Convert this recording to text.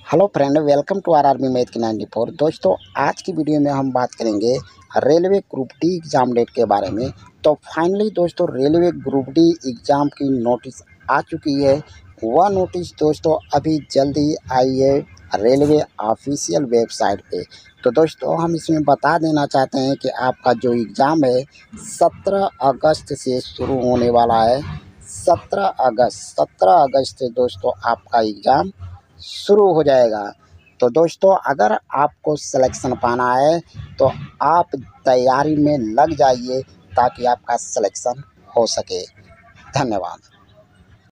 Hello friend, welcome to RRB math की 94। दोस्तों, आज की वीडियो में हम बात करेंगे railway group D exam date के बारे में। तो फाइनली दोस्तों, रेलवे ग्रुप डी एग्ज़ाम की नोटिस आ चुकी है। वह नोटिस दोस्तों अभी जल्दी आई है रेलवे ऑफिशियल वेबसाइट पे। तो दोस्तों, हम इसमें बता देना चाहते हैं कि आपका जो एग्ज़ाम है 17 अगस्त से शुरू होने वाला है। 17 अगस्त से दोस्तों आपका एग्ज़ाम शुरू हो जाएगा। तो दोस्तों, अगर आपको सिलेक्शन पाना है तो आप तैयारी में लग जाइए ताकि आपका सिलेक्शन हो सके। धन्यवाद।